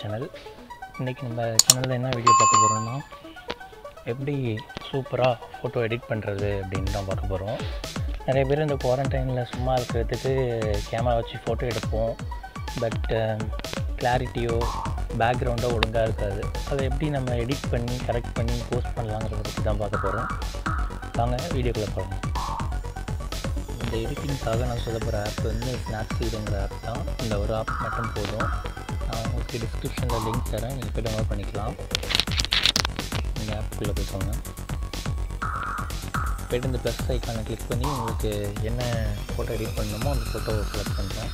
Channel. இன்றைக்கி நம்ம சேனலில் என்ன வீடியோ பார்க்க போகிறோம்னா, எப்படி சூப்பராக ஃபோட்டோ எடிட் பண்ணுறது அப்படின்னு தான் பார்க்க போகிறோம். நிறைய பேர் இந்த குவாரண்டைனில் சும்மா இருக்கிறதுக்கு கேமரா வச்சு ஃபோட்டோ எடுப்போம். பட் கிளாரிட்டியோ பேக்ரவுண்டோ ஒழுங்காக இருக்காது. அதை எப்படி நம்ம எடிட் பண்ணி கரெக்ட் பண்ணி போஸ்ட் பண்ணலாங்கிறத பற்றி தான் பார்க்க போகிறோம். வாங்க வீடியோக்குள்ளே போகலாம். இந்த எடிட்டிங்காக நான் சொல்ல போகிற ஆப் வந்து ஸ்னாப்சீடுங்கிற ஆப் தான். இந்த ஒரு ஆப் மட்டும் போதும். நான் உங்களுக்கு டிஸ்கிரிப்ஷனில் லிங்க் தரேன், நீங்கள் போய் டவுன்லோட் பண்ணிக்கலாம். இந்த ஆப்புக்குள்ளே போய்க்கோங்க. போய்ட்டு இந்த ப்ளஸ் ஐக்கானை கிளிக் பண்ணி உங்களுக்கு என்ன ஃபோட்டோ எடிட் பண்ணணுமோ அந்த ஃபோட்டோவை செலக்ட் பண்ணுறோம்.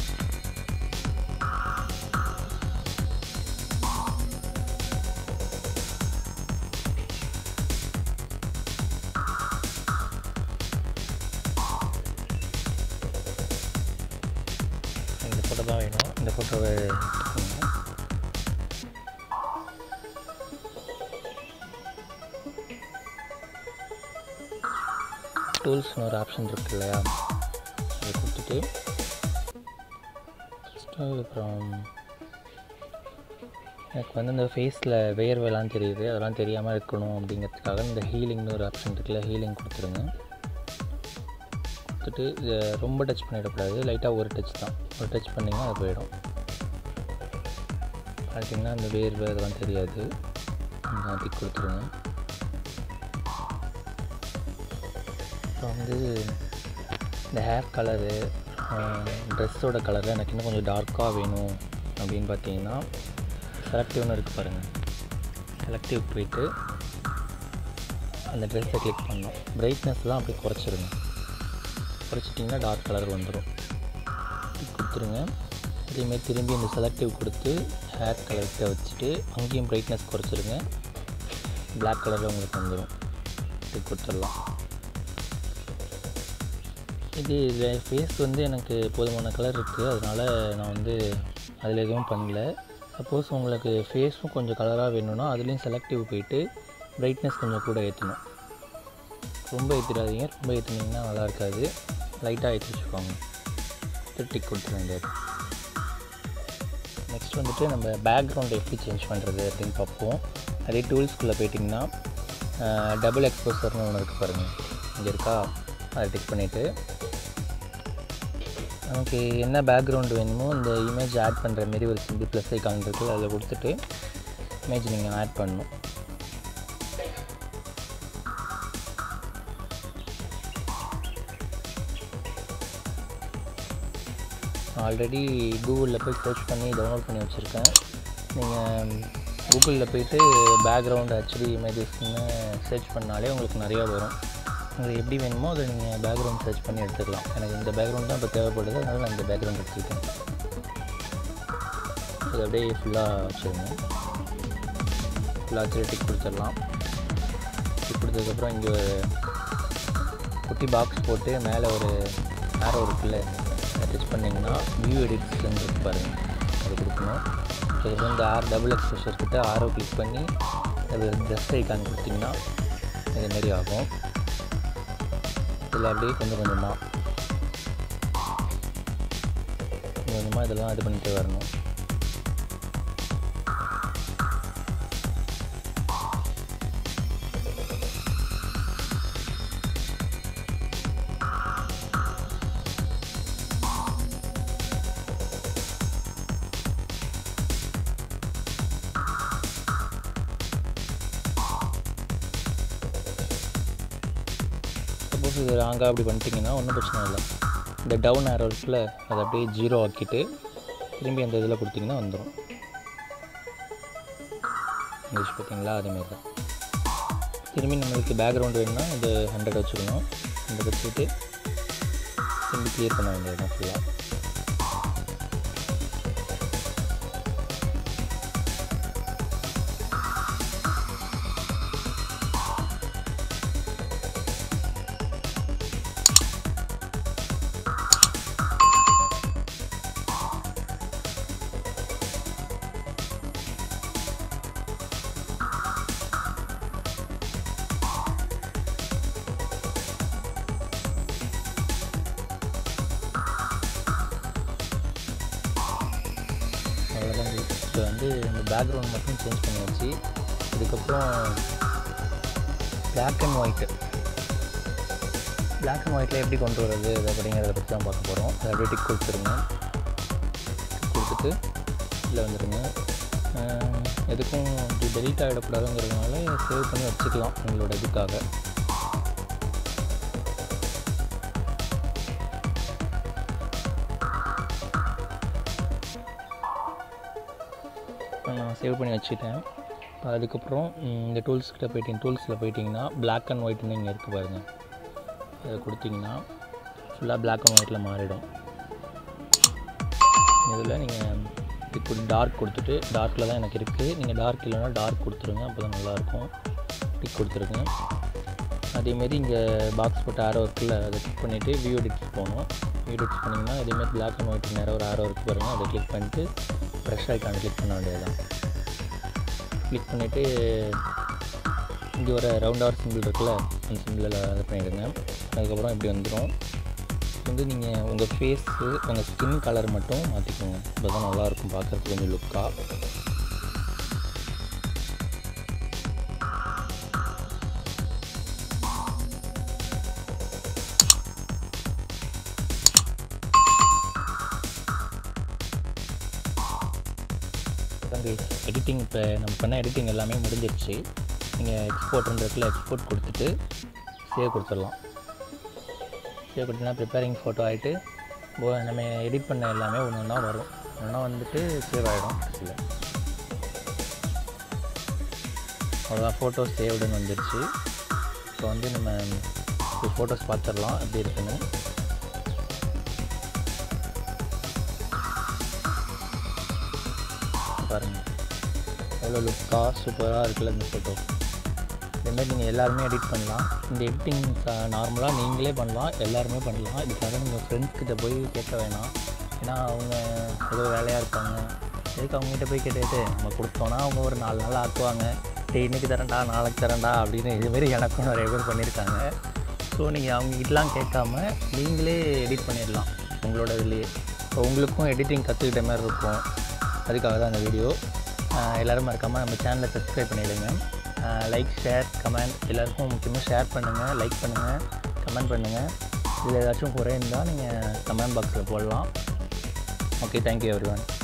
இந்த ஃபோட்டோ தான் வேணும். இந்த ஃபோட்டோவை டூல்ஸ்னு ஒரு ஆப்ஷன் இருக்குது இல்லையா, அதை கொடுத்துட்டு அப்புறம் எனக்கு வந்து இந்த ஃபேஸில் வேர்வெல்லாம் தெரியுது, அதெல்லாம் தெரியாமல் இருக்கணும் அப்படிங்கிறதுக்காக இந்த ஹீலிங்னு ஒரு ஆப்ஷன் இருக்குல்ல, ஹீலிங் கொடுத்துருங்க. கொடுத்துட்டு இதை ரொம்ப டச் பண்ணிடக்கூடாது, லைட்டாக ஒரு டச் தான். ஒரு டச் பண்ணிங்கன்னா அது போயிடும். பார்த்தீங்கன்னா அந்த வேர்வை அதெல்லாம் தெரியாது. மாற்றி கொடுத்துருங்க. அப்புறம் வந்து இந்த ஹேர் கலரு, ட்ரெஸ்ஸோட கலரில் எனக்கு இன்னும் கொஞ்சம் டார்க்காக வேணும் அப்படின்னு பார்த்தீங்கன்னா செலக்டிவ்னு இருக்குது பாருங்கள். செலக்டிவ் போயிட்டு அந்த ட்ரெஸ்ஸை கிளிக் பண்ணோம். பிரைட்னஸ்லாம் அப்படியே குறைச்சிருங்க. குறைச்சிட்டிங்கன்னா டார்க் கலர் வந்துடும். கொடுத்துருங்க. அதேமாதிரி திரும்பி இந்த செலக்டிவ் கொடுத்து ஹேர் கலர்கிட்ட வச்சுட்டு அங்கேயும் பிரைட்னஸ் குறைச்சிருங்க. பிளாக் கலரில் உங்களுக்கு வந்துடும். இது கொடுத்துடலாம். இது ஃபேஸ் வந்து எனக்கு போதுமான கலர் இருக்குது, அதனால் நான் வந்து அதில் எதுவும் பண்ணல. சப்போஸ் உங்களுக்கு ஃபேஸும் கொஞ்சம் கலராக வேணும்னா அதுலேயும் செலக்டிவ் போயிட்டு பிரைட்னஸ் கொஞ்சம் கூட ஏற்றணும். ரொம்ப ஏற்றிடாதீங்க, ரொம்ப ஏற்றினீங்கன்னா நல்லா இருக்காது. லைட்டாக ஏற்றி வச்சுக்கோங்க. டிக் கொடுத்துட வேண்டியது. நெக்ஸ்ட் வந்துட்டு நம்ம பேக்ரவுண்டை எப்படி சேஞ்ச் பண்ணுறது அப்படின்னு பார்ப்போம். அதே டூல்ஸ்குள்ளே போயிட்டிங்கன்னா டபுள் எக்ஸ்போசர்னு ஒன்று இருக்குது பாருங்கள், இங்கே இருக்கா, அதை டிக் பண்ணிவிட்டு நமக்கு என்ன பேக்ரவுண்டு வேணுமோ இந்த இமேஜ் ஆட் பண்ணுற மாரி ஒரு சிம்பிள் ப்ளஸ் ஐக்கான் இருக்குது, அதில் கொடுத்துட்டு இமேஜ் நீங்கள் ஆட் பண்ணணும். ஆல்ரெடி கூகுளில் போய் சர்ச் பண்ணி டவுன்லோட் பண்ணி வச்சுருக்கேன். நீங்கள் கூகுளில் போய்ட்டு பேக்ரவுண்ட் ஹெச்டி இமேஜஸ்ன்னு சர்ச் பண்ணாலே உங்களுக்கு நிறையா வரும். உங்களுக்கு எப்படி வேணுமோ அதை நீங்கள் பேக்ரவுண்ட் சர்ச் பண்ணி எடுத்துக்கலாம். எனக்கு இந்த பேக்ரவுண்ட் தான் இப்போ தேவைப்படுது, அதனால் நான் இந்த பேக்ரவுண்ட் எடுத்துக்கிட்டேன். இது அப்படியே ஃபுல்லாக வச்சுருங்க. ஃபுல்லாக வச்சு டிக் கொடுத்துடலாம். டிக் கொடுத்ததுக்கப்புறம் இங்கே ஒரு குட்டி பாக்ஸ் போட்டு மேலே ஒரு ஆரோ இருக்குல்ல, டச் பண்ணிங்கன்னா வியூ எடிட்ஸ்ன்னு இருக்கு பாருங்கள், அது கொடுக்கணும். அதுக்கப்புறம் இந்த டபுள் எக்ஸ்போஷர் கிட்ட ஆரோ கிளிக் பண்ணி அது ட்ரெஸ் ஐக்கான் கொடுத்திங்கன்னா இதுமாரி ஆகும். இதில் அப்படியே கொஞ்சம் கொஞ்சமாக இதெல்லாம் இது பண்ணிகிட்டே வரணும். சப்போஸ் இது ராங்காக அப்படி பண்ணிட்டீங்கன்னா ஒன்றும் பிரச்சனை இல்லை. இந்த டவுன் ஆரோ இருக்குல்ல, அதை அப்படியே 0 ஆக்கிட்டு திரும்பி அந்த இதில் கொடுத்திங்கன்னா வந்துடும். இங்கிலீஷ் பார்த்தீங்களா, அதேமாரி தான். திரும்பி நம்மளுக்கு பேக்ரவுண்ட் வேணும்னா இது 100 வச்சுக்கணும். 100 வச்சுக்கிட்டு திரும்பி க்ளியர் பண்ண வேண்டியது தான் ஃபுல்லாக. வந்து இந்த பேக்ரவுண்ட் மட்டும் சேஞ்ச் பண்ணியாச்சு. இதுக்கப்புறம் பிளாக் அண்ட் ஒயிட்டில் எப்படி கொண்டு வரது அப்படிங்கிறத பற்றி தான் பார்க்க போகிறோம். அதை அப்படியே டிக் கொடுத்துருங்க. கொடுத்துட்டு இதில் வந்துடுங்க. எதுக்கும் இது டெலீட் ஆகிடக்கூடாதுங்கிறதுனால சேவ் பண்ணி வச்சுக்கலாம் உங்களோட இதுக்காக. நான் சேவ் பண்ணி வச்சுட்டேன். அதுக்கப்புறம் இந்த டூல்ஸில் போயிட்டிங்கன்னா பிளாக் அண்ட் ஒயிட்னு இங்கே இருக்குது பாருங்கள். அதை கொடுத்திங்கன்னா ஃபுல்லாக பிளாக் அண்ட் ஒயிட்டில் மாறிடும். இதில் நீங்கள் இப்போ டார்க் கொடுத்துட்டு, டார்க்கில் தான் எனக்கு இருக்குது, நீங்கள் டார்க் இல்லைன்னா டார்க் கொடுத்துருங்க, அப்போ தான் நல்லாயிருக்கும். டிக் கொடுத்துருங்க. அதேமாரி இங்கே பாக்ஸ் போட்டு ஆரோ இருக்குல்ல, அதை கிளிக் பண்ணிவிட்டு வியூ எடிட்ஸ் போகணும். வியூ எடிட்ஸ் பண்ணிங்கன்னா இதேமாதிரி பிளாக் அண்ட் ஒயிட் நேரம் ஒரு ஆரோ இருக்குது பாருங்கள், அதை கிளிக் பண்ணிட்டு ப்ரெஷ் ஐக்கான கிளிக் பண்ண வேண்டியது தான். கிளிக் பண்ணிவிட்டு இங்கே ஒரு ரவுண்டார் சிம்பிள் இருக்குல்ல, அந்த சிம்பிளில் இது பண்ணிவிடுங்க. அதுக்கப்புறம் இப்படி வந்துடும். வந்து நீங்கள் உங்கள் ஃபேஸு உங்கள் ஸ்கின் கலர் மட்டும் மாற்றிக்கோங்க, இப்போ தான் நல்லாயிருக்கும் பார்க்குறதுக்கு கொஞ்சம் லுக்காக. எடிட்டிங் இப்போ நம்ம பண்ண எடிட்டிங் எல்லாமே முடிஞ்சிருச்சு. நீங்கள் எக்ஸ்போர்ட்ன்றதுல எக்ஸ்போர்ட் கொடுத்துட்டு சேவ் கொடுத்துடலாம். சேவ் கொடுத்தீங்கன்னா ப்ரிப்பேரிங் ஃபோட்டோ ஆகிட்டு நம்ம எடிட் பண்ண எல்லாமே ஒன்று ஒன்றா வரும். ஒன்றா வந்துட்டு சேவ் ஆகிடும். கடைசியில் அவ்வளோதான், ஃபோட்டோஸ் சேவ்டுன்னு வந்துடுச்சு. இப்போ வந்து நம்ம ஃபோட்டோஸ் பார்த்துடலாம் எப்படி இருக்குன்னு. பாருங்கள் எவ்வளோ லுக்காக சூப்பராக இருக்குல்ல இந்த ஃபோட்டோ. இதேமாதிரி நீங்கள் எல்லாருமே எடிட் பண்ணலாம். இந்த எடிட்டிங் நார்மலாக நீங்களே பண்ணலாம், எல்லாருமே பண்ணலாம். இதுக்காக நீங்கள் ஃப்ரெண்ட்ஸ்கிட்ட போய் கேட்க வேணாம். ஏன்னா அவங்க ஏதோ வேலையாக இருப்பாங்க. எதுக்கு அவங்ககிட்ட போய் கேட்டுட்டு நம்ம கொடுத்தோன்னா அவங்க ஒரு 4 நாள் ஆக்குவாங்க. இன்றைக்கி தரேன்டா நாளைக்கு தரேன்டா அப்படின்னு இதுமாரி எனக்கும் நிறைய பேர் பண்ணியிருக்காங்க. ஸோ நீங்கள் அவங்ககிட்டலாம் கேட்காம நீங்களே எடிட் பண்ணிடலாம் உங்களோட இதுலேயே. இப்போ உங்களுக்கும் எடிட்டிங் கற்றுக்கிட்ட மாதிரி இருக்கும். அதுக்காக தான் அந்த வீடியோ. எல்லோரும் மறக்காமல் நம்ம சேனலை சப்ஸ்கிரைப் பண்ணிவிடுங்க. லைக், ஷேர், கமெண்ட் எல்லாேருக்கும் முக்கியமாக ஷேர் பண்ணுங்கள், லைக் பண்ணுங்கள், கமெண்ட் பண்ணுங்கள். இதில் ஏதாச்சும் குறை இருந்தால் நீங்கள் கமெண்ட் பாக்ஸில் போடலாம். Okay, thank you everyone.